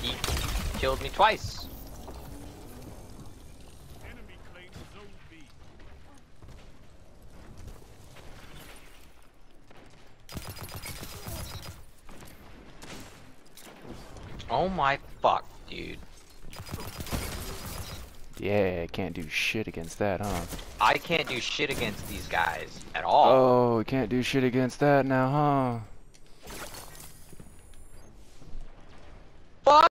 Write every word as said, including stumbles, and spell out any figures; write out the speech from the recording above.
he killed me twice. Oh my fuck, dude. Yeah, can't do shit against that, huh? I can't do shit against these guys at all. Oh, can't do shit against that now, huh?